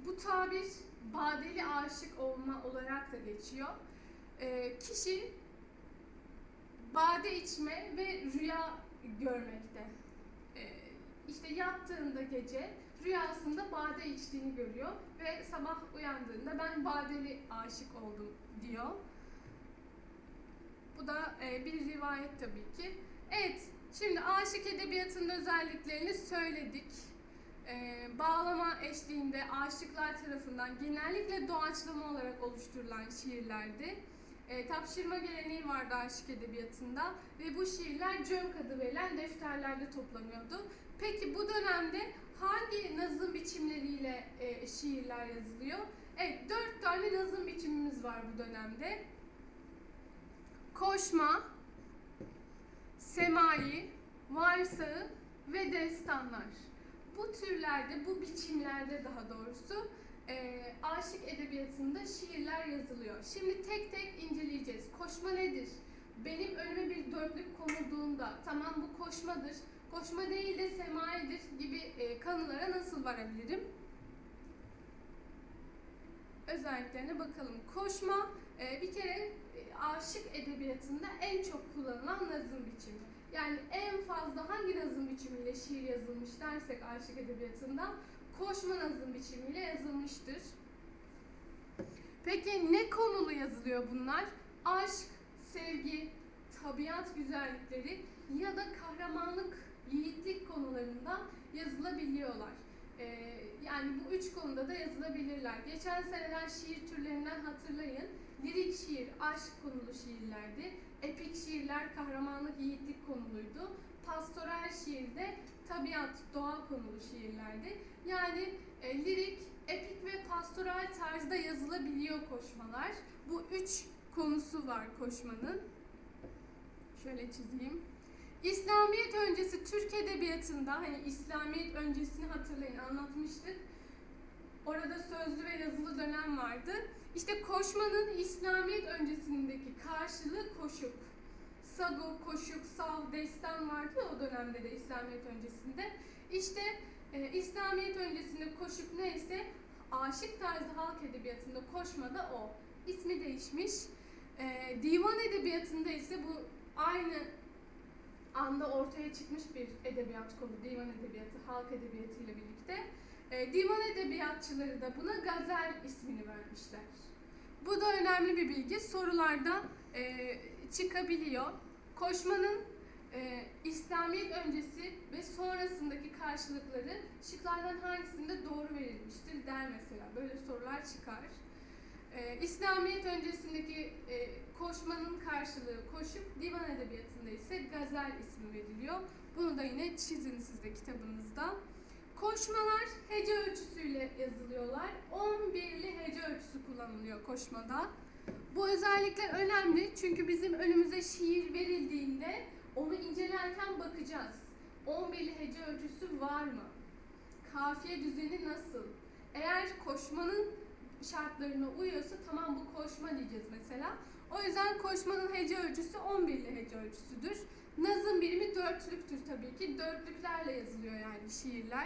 Bu tabir badeli aşık olma olarak da geçiyor. Kişi bade içme ve rüya görmekte. İşte yattığında gece rüyasında bade içtiğini görüyor ve sabah uyandığında ben badeli aşık oldum diyor. Bu da bir rivayet tabii ki. Evet, şimdi aşık edebiyatının özelliklerini söyledik. Bağlama eşliğinde aşıklar tarafından genellikle doğaçlama olarak oluşturulan şiirlerdi. Tapşırma geleneği vardı aşık edebiyatında ve bu şiirler cönk adı verilen defterlerde toplanıyordu. Peki bu dönemde hangi nazım biçimleriyle şiirler yazılıyor? Evet, 4 tane nazım biçimimiz var bu dönemde. Koşma, semai, varsağı ve destanlar. Bu türlerde, bu biçimlerde daha doğrusu aşık edebiyatında şiirler yazılıyor. Şimdi tek tek inceleyeceğiz. Koşma nedir? Benim önüme bir dörtlük konulduğunda tamam bu koşmadır, koşma değil de semaidir gibi kanılara nasıl varabilirim? Özelliklerine bakalım. Koşma bir kere aşık edebiyatında en çok kullanılan nazım biçimi. Yani en fazla hangi nazım biçimiyle şiir yazılmış dersek aşık edebiyatında koşma nazım biçimiyle yazılmıştır. Peki ne konulu yazılıyor bunlar? Aşk, sevgi, tabiat güzellikleri ya da kahramanlık, yiğitlik konularında yazılabiliyorlar. Yani bu 3 konuda da yazılabilirler. Geçen seneden şiir türlerinden hatırlayın. Lirik şiir, aşk konulu şiirlerdi. Epik şiirler, kahramanlık, yiğitlik konuluydu. Pastoral şiirde tabiat, doğa konulu şiirlerdi. Yani lirik, epik ve pastoral tarzda yazılabiliyor koşmalar. Bu 3 konusu var koşmanın. Şöyle çizeyim. İslamiyet öncesi Türk edebiyatında, hani İslamiyet öncesini hatırlayın, anlatmıştık. Orada sözlü ve yazılı dönem vardı. İşte koşmanın İslamiyet öncesindeki karşılığı koşuk. Sagu, koşuk, sav, destan vardı ya o dönemde de İslamiyet öncesinde. İşte İslamiyet öncesinde koşuk neyse aşık tarzı halk edebiyatında koşma da o. İsmi değişmiş. Divan edebiyatında ise bu aynı anda ortaya çıkmış bir edebiyat kolu, divan edebiyatı, halk edebiyatı ile birlikte. Divan edebiyatçıları da buna gazel ismini vermişler. Bu da önemli bir bilgi. Sorularda çıkabiliyor. Koşmanın İslamiyet öncesi ve sonrasındaki karşılıkları şıklardan hangisinde doğru verilmiştir der mesela. Böyle sorular çıkar. İslamiyet öncesindeki koşmanın karşılığı koşuk, divan edebiyatında ise gazel ismi veriliyor. Bunu da yine çizin siz de kitabınızda. Koşmalar hece ölçüsüyle yazılıyorlar. 11'li hece ölçüsü kullanılıyor koşmada. Bu özellikler önemli çünkü bizim önümüze şiir verildiğinde onu incelerken bakacağız. 11'li hece ölçüsü var mı? Kafiye düzeni nasıl? Eğer koşmanın şartlarına uyuyorsa tamam bu koşma diyeceğiz mesela. O yüzden koşmanın hece ölçüsü 11'li hece ölçüsüdür. Nazım birimi dörtlüktür tabii ki. Dörtlüklerle yazılıyor yani şiirler.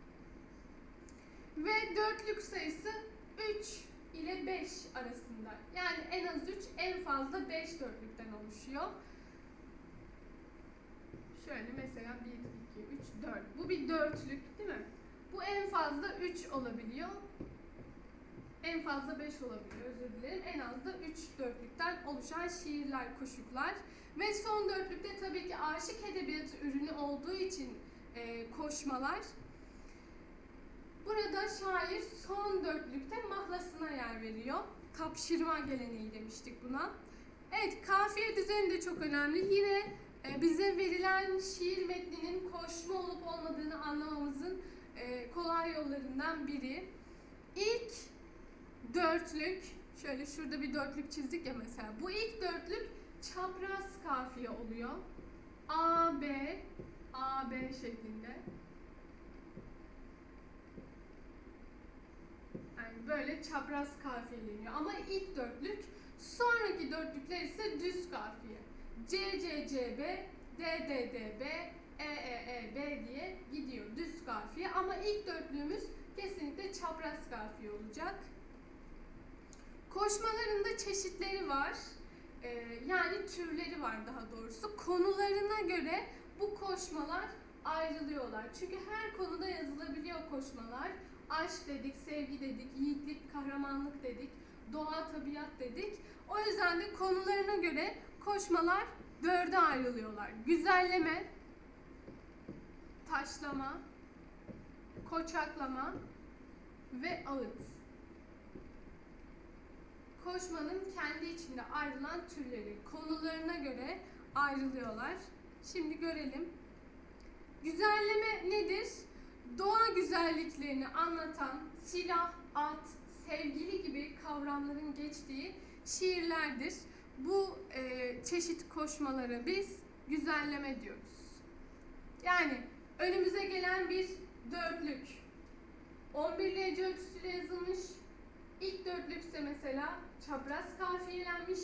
Ve dörtlük sayısı 3 ile 5 arasında. Yani en az 3, en fazla 5 dörtlükten oluşuyor. Şöyle mesela 1, 2, 3, 4. Bu bir dörtlük değil mi? Bu en fazla 3 olabiliyor. En fazla 5 olabiliyor, özür dilerim. En az da 3 dörtlükten oluşan şiirler, koşuklar. Ve son dörtlükte tabii ki aşık edebiyatı ürünü olduğu için koşmalar. Burada şair son dörtlükte mahlasına yer veriyor. Tapşırma geleneği demiştik buna. Evet, kafiye düzeni de çok önemli. Yine bize verilen şiir metninin koşma olup olmadığını anlamamızın kolay yollarından biri. İlk dörtlük, şöyle şurada bir dörtlük çizdik ya mesela. Bu ilk dörtlük çapraz kafiye oluyor. A, B, A, B şeklinde. Yani böyle çapraz kafiyeleniyor. Ama ilk dörtlük, sonraki dörtlükler ise düz kafiye. C, C, C, B, D, D, D, B, E, E, E, B diye gidiyor. Düz kafiye. Ama ilk dörtlüğümüz kesinlikle çapraz kafiye olacak. Koşmalarında çeşitleri var. Yani türleri var daha doğrusu. Konularına göre bu koşmalar ayrılıyorlar. Çünkü her konuda yazılabiliyor koşmalar. Aşk dedik, sevgi dedik, yiğitlik, kahramanlık dedik, doğa, tabiat dedik. O yüzden de konularına göre koşmalar 4'e ayrılıyorlar. Güzelleme, taşlama, koçaklama ve ağıt. Koşmanın kendi içinde ayrılan türleri, konularına göre ayrılıyorlar. Şimdi görelim. Güzelleme nedir? Doğa güzelliklerini anlatan silah, at, sevgili gibi kavramların geçtiği şiirlerdir. Bu çeşit koşmalara biz güzelleme diyoruz. Yani önümüze gelen bir dörtlük. 11 hece ölçüsüyle yazılmış. İlk dörtlükse mesela çapraz kafiyelenmiş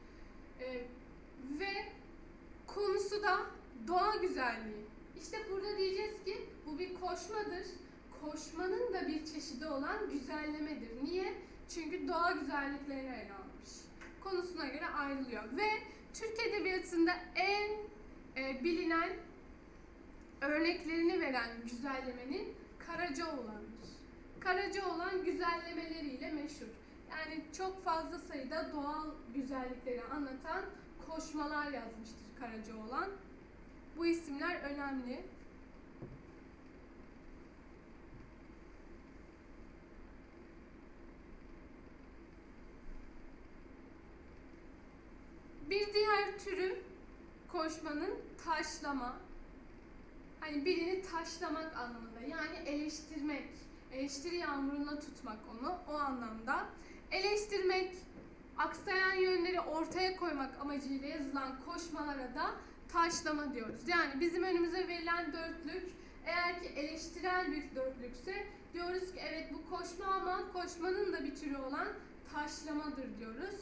ve konusu da doğa güzelliği. İşte burada diyeceğiz ki bu bir koşmadır. Koşmanın da bir çeşidi olan güzellemedir. Niye? Çünkü doğa güzelliklerini ele almış. Konusuna göre ayrılıyor. Ve Türk Edebiyatı'nda en bilinen örneklerini veren güzellemenin Karacaoğlan'dır. Karacaoğlan güzellemeleriyle meşhur. Yani çok fazla sayıda doğal güzellikleri anlatan koşmalar yazmıştır Karacaoğlan. Bu isimler önemli. Bir diğer türü koşmanın taşlama. Hani birini taşlamak anlamında, yani eleştirmek, eleştiri yağmuruna tutmak onu, o anlamda. Eleştirmek, aksayan yönleri ortaya koymak amacıyla yazılan koşmalara da taşlama diyoruz. Yani bizim önümüze verilen dörtlük, eğer ki eleştirel bir dörtlükse diyoruz ki evet bu koşma ama koşmanın da bir türü olan taşlamadır diyoruz.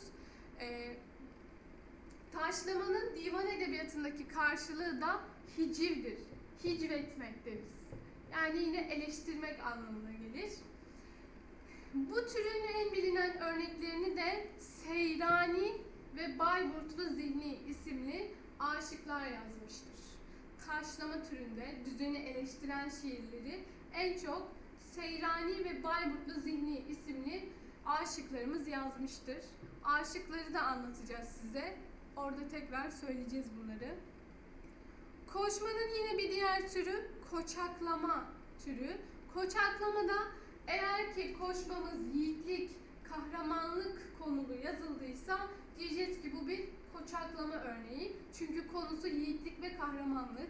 Taşlamanın divan edebiyatındaki karşılığı da hicivdir. Hicvetmek deriz. Yani yine eleştirmek anlamına gelir. Bu türün en bilinen örneklerini de Seyrani ve Bayburtlu Zihni isimli aşıklar yazmıştır. Taşlama türünde düzeni eleştiren şiirleri en çok Seyrani ve Bayburtlu Zihni isimli aşıklarımız yazmıştır. Aşıkları da anlatacağız size. Orada tekrar söyleyeceğiz bunları. Koşmanın yine bir diğer türü koçaklama türü. Koçaklamada eğer ki koşmamız yiğitlik, kahramanlık konulu yazıldıysa diyeceğiz ki bu bir koçaklama örneği. Çünkü konusu yiğitlik ve kahramanlık.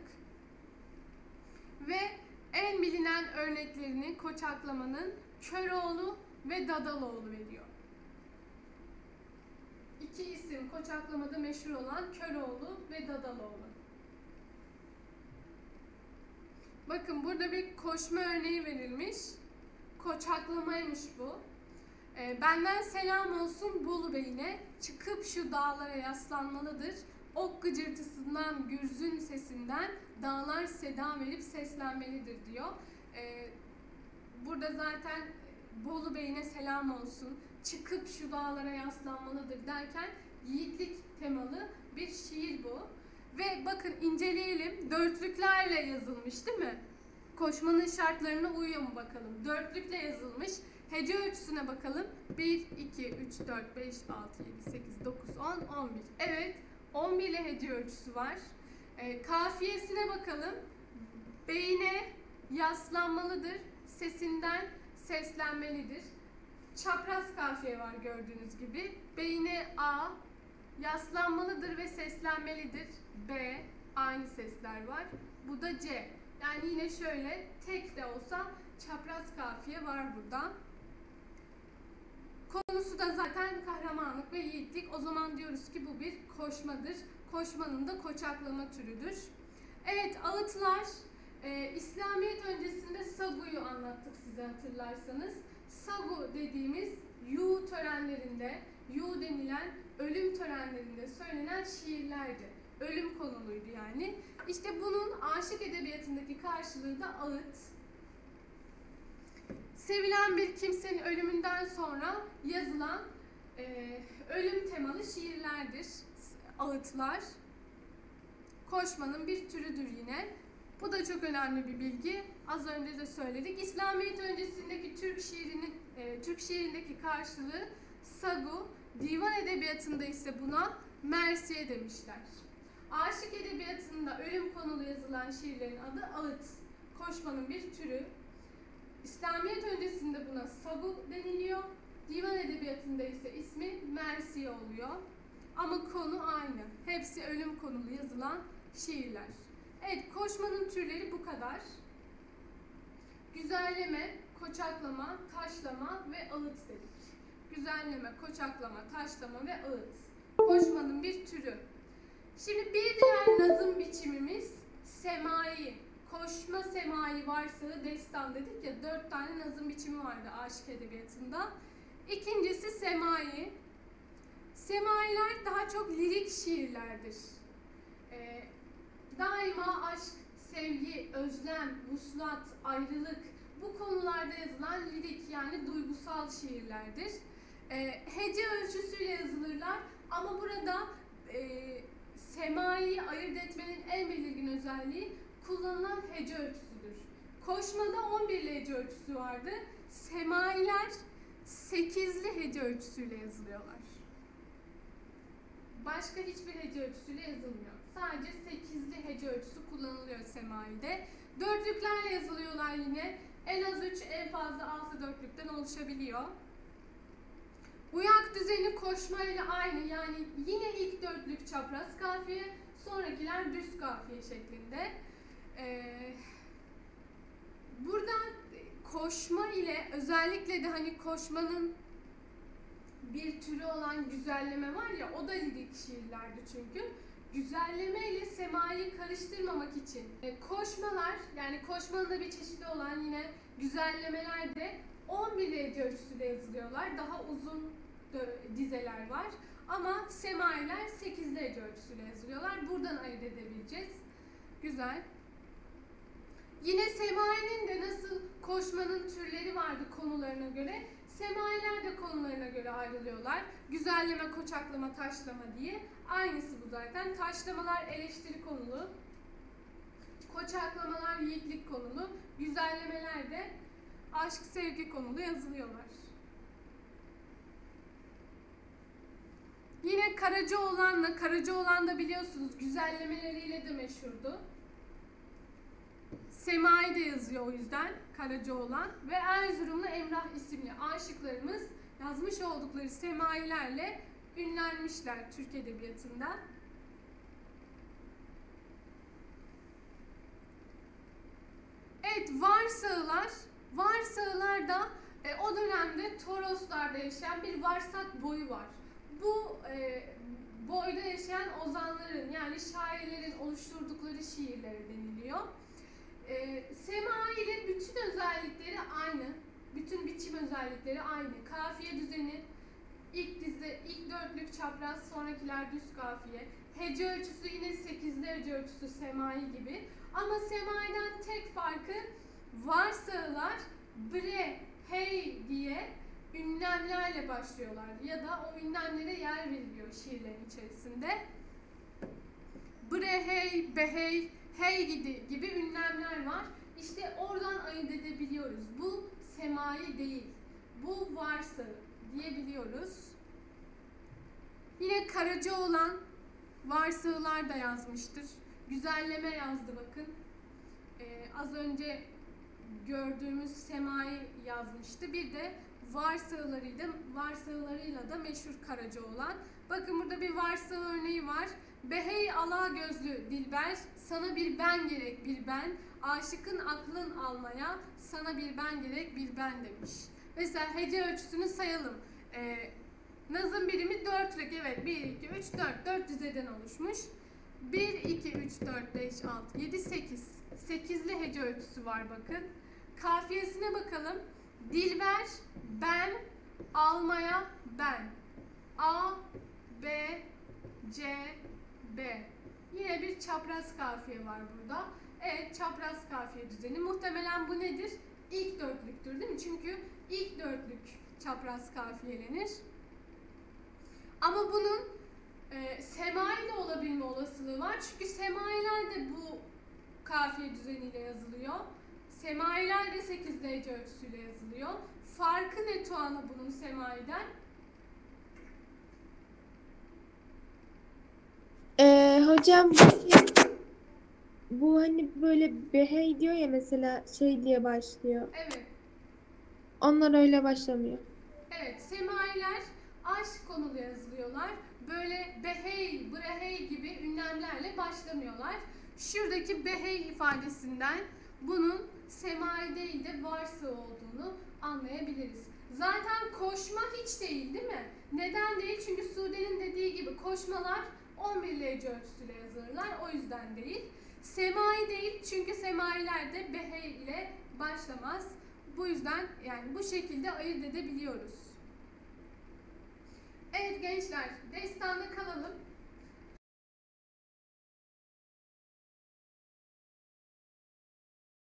Ve en bilinen örneklerini koçaklamanın Köroğlu ve Dadaloğlu veriyor. İki isim koçaklamada meşhur olan Köroğlu ve Dadaloğlu. Bakın burada bir koşma örneği verilmiş. Koçaklamaymış bu. Benden selam olsun Bolu Bey'ine, çıkıp şu dağlara yaslanmalıdır. Ok gıcırtısından, gürzün sesinden dağlar seda verip seslenmelidir diyor. Burada zaten Bolu Bey'ine selam olsun, çıkıp şu dağlara yaslanmalıdır derken yiğitlik temalı bir şiir bu. Ve bakın inceleyelim, dörtlüklerle yazılmış değil mi? Koşmanın şartlarına uyuyor mu bakalım? Dörtlükle yazılmış. Hece ölçüsüne bakalım. 1, 2, 3, 4, 5, 6, 7, 8, 9, 10, 11. Evet, 11 ile hece ölçüsü var. Kafiyesine bakalım. Beyine yaslanmalıdır, sesinden seslenmelidir. Çapraz kafiye var gördüğünüz gibi. Beyine A, yaslanmalıdır ve seslenmelidir. B, aynı sesler var. Bu da C. Yani yine şöyle tek de olsa çapraz kafiye var burada. Konusu da zaten kahramanlık ve yiğitlik. O zaman diyoruz ki bu bir koşmadır. Koşmanın da koçaklama türüdür. Evet, ağıtlar. İslamiyet öncesinde saguyu anlattık size hatırlarsanız. Sagu dediğimiz yu törenlerinde, yu denilen ölüm törenlerinde söylenen şiirlerdi. Ölüm konuluydu yani. İşte bunun aşık edebiyatındaki karşılığı da ağıt. Sevilen bir kimsenin ölümünden sonra yazılan ölüm temalı şiirlerdir, ağıtlar. Koşmanın bir türüdür yine. Bu da çok önemli bir bilgi. Az önce de söyledik. İslamiyet öncesindeki Türk şiirindeki karşılığı sagu, divan edebiyatında ise buna mersiye demişler. Aşık edebiyatında ölüm konulu yazılan şiirlerin adı ağıt. Koşmanın bir türü. İslamiyet öncesinde buna sagu deniliyor. Divan edebiyatında ise ismi mersiye oluyor. Ama konu aynı. Hepsi ölüm konulu yazılan şiirler. Evet, koşmanın türleri bu kadar. Güzelleme, koçaklama, taşlama ve ağıt dedik. Güzelleme, koçaklama, taşlama ve ağıt. Koşmanın bir türü. Şimdi bir diğer nazım biçimimiz semai. Koşma, semai, varsağı, destan dedik ya, 4 tane nazım biçimi vardı aşık edebiyatında. İkincisi semai. Semailer daha çok lirik şiirlerdir. Daima aşk, sevgi, özlem, vuslat, ayrılık bu konularda yazılan lirik yani duygusal şiirlerdir. Hece ölçüsüyle yazılırlar ama burada semaiyi ayırt etmenin en belirgin özelliği kullanılan hece ölçüsüdür. Koşmada 11'li hece ölçüsü vardı. Semailer 8'li hece ölçüsüyle yazılıyorlar. Başka hiçbir hece ölçüsüyle yazılmıyor. Sadece 8'li hece ölçüsü kullanılıyor semaide. Dörtlüklerle yazılıyorlar yine. En az 3, en fazla 6 dörtlükten oluşabiliyor. Uyak düzeni koşmayla aynı. Yani yine ilk dörtlük çapraz kafiye, sonrakiler düz kafiye şeklinde. Burada koşma ile özellikle de hani koşmanın bir türü olan güzelleme var ya, o da lirik şiirlerdi çünkü. Güzelleme ile semayı karıştırmamak için koşmalar, yani koşmanın da bir çeşidi olan yine güzellemeler de 11 hece ölçüsüyle yazılıyorlar. Daha uzun dizeler var. Ama semailer 8 hece ölçüsüyle yazılıyorlar. Buradan ayırt edebileceğiz. Güzel. Yine semainin de nasıl koşmanın türleri vardı konularına göre, semailer de konularına göre ayrılıyorlar. Güzelleme, koçaklama, taşlama diye. Aynısı bu zaten. Taşlamalar eleştiri konulu, koçaklamalar yiğitlik konulu, güzellemeler de aşk, sevgi konulu yazılıyorlar. Yine Karacaoğlan da biliyorsunuz güzellemeleriyle de meşhurdu. Semai de yazıyor o yüzden Karacaoğlan ve Erzurumlu Emrah isimli aşıklarımız yazmış oldukları semailerle ünlenmişler Türk edebiyatında. Evet, varsağılar da o dönemde Toroslar'da yaşayan bir varsak boyu var. Bu boyda yaşayan ozanların yani şairlerin oluşturdukları şiirlere deniliyor. Semai ile bütün özellikleri aynı. Bütün biçim özellikleri aynı. Kafiye düzeni, ilk dörtlük çapraz, sonrakiler düz kafiye. Hece ölçüsü yine 8'li hece ölçüsü semai gibi. Ama semaiden tek farkı varsağılar bre, hey diye ünlemlerle başlıyorlar. Ya da o ünlemlere yer veriliyor şiirlerin içerisinde. Bre, hey, behey, hey gibi ünlemler var. İşte oradan ayırt edebiliyoruz. Bu semai değil. Bu varsağı diyebiliyoruz. Yine Karacaoğlan varsağılar da yazmıştır. Güzelleme yazdı bakın. Az önce gördüğümüz semai yazmıştı. Bir de varsağılarıyla da meşhur Karacaoğlan. Bakın burada bir varsağı örneği var. Behey ala gözlü dilber, sana bir ben gerek bir ben, aşıkın aklın almaya, sana bir ben gerek bir ben demiş. Mesela hece ölçüsünü sayalım. Nazım birimi 4 rek, evet 1, 2, 3, 4 dizeden oluşmuş. 1, 2, 3, 4, 5, 6, 7, 8. 8'li hece ölçüsü var bakın. Kafiyesine bakalım. Dilber, ben, almaya, ben. A, B, C, B. Yine bir çapraz kafiye var burada. Evet, çapraz kafiye düzeni. Muhtemelen bu nedir? ilk dörtlüktür değil mi? Çünkü ilk dörtlük çapraz kafiyelenir. Ama bunun semai de olabilme olasılığı var. Çünkü semailer de bu kafiye düzeniyle yazılıyor. Semailer de 8 derece ölçüsüyle yazılıyor. Farkı ne Tuana bunun semaiden? Hocam bu hani böyle behey diyor ya mesela şey diye başlıyor. Evet. Onlar öyle başlamıyor. Evet, semailer aşk konulu yazılıyorlar. Böyle behey, brehey gibi ünlemlerle başlamıyorlar. Şuradaki behey ifadesinden bunun semai değil de varsa olduğunu anlayabiliriz. Zaten koşma hiç değil mi? Neden değil? Çünkü Sude'nin dediği gibi koşmalar 11 derece ölçüsüyle yazılırlar. O yüzden değil. Semai değil çünkü semailer de behey ile başlamaz. Bu yüzden yani bu şekilde ayırt edebiliyoruz. Evet gençler, destanda kalalım.